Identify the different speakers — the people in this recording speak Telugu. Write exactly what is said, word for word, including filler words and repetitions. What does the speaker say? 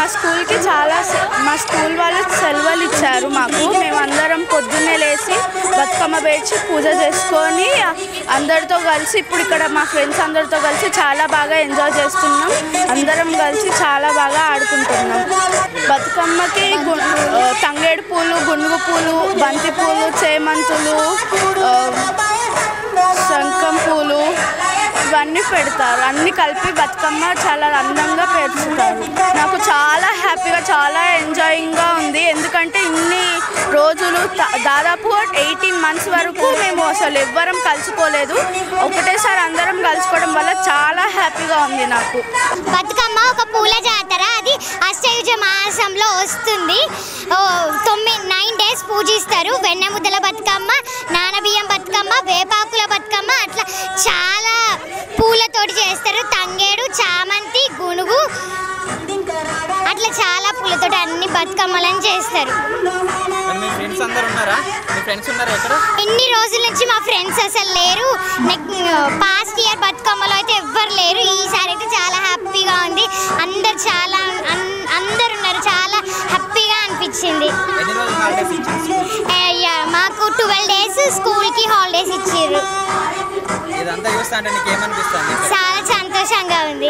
Speaker 1: స్కూల్కి చాలా మా స్కూల్ వాళ్ళు సెలవులు ఇచ్చారు మాకు. మేమందరం పొద్దున్నే లేచి బతుకమ్మ పేర్చి పూజ చేసుకొని అందరితో కలిసి ఇప్పుడు ఇక్కడ మా ఫ్రెండ్స్ అందరితో కలిసి చాలా బాగా ఎంజాయ్ చేస్తున్నాం. అందరం కలిసి చాలా బాగా ఆడుకుంటున్నాం. బతుకమ్మకి తంగేడు పూలు, గునుగు పూలు, బంతి పూలు, చేమంతులు, శంఖం పూలు ఇవన్నీ పెడతారు. అన్నీ కలిపి బతుకమ్మ చాలా అందంగా పేర్చుతారు. నాకు చాలా హ్యాపీగా చాలా ఎంజాయింగ్గా ఉంది. ఎందుకంటే ఇన్ని రోజులు దాదాపు ఎయిటీన్ మంత్స్ వరకు మేము అసలు ఎవ్వరం కలుసుకోలేదు. ఒకటేసారి అందరం కలుసుకోవడం వల్ల చాలా హ్యాపీగా ఉంది నాకు.
Speaker 2: బతుకమ్మ ఒక పూల జాతర. అది అష్టయుజ మాసంలో వస్తుంది. తొమ్మిది నైన్ డేస్ పూజిస్తారు. వెన్నముద్దల బతుకమ్మ, నానబియ్యం బతుకమ్మ, వేపాకుల బతుకమ్మ, అట్లా చాలా పూలతోటి చేస్తారు. తంగేడు, చామంతి, గునుగు, అట్లా చాలా పూలతోటి అన్ని బతుకమ్మలను చేస్తారు. ఎన్ని రోజుల నుంచి మా ఫ్రెండ్స్ అసలు లేరు. పాస్ట్ ఇయర్ బతుకమ్మలో అయితే ఎవ్వరు లేరు. ఈసారి అయితే చాలా హ్యాపీగా ఉంది. అందరు చాలా అందరు ఉన్నారు. చాలా హ్యాపీగా అనిపించింది. మాకు ట్వెల్వ్ డేస్ స్కూల్కి హాలిడేస్ ఇచ్చారు. చాలా సంతోషంగా ఉంది.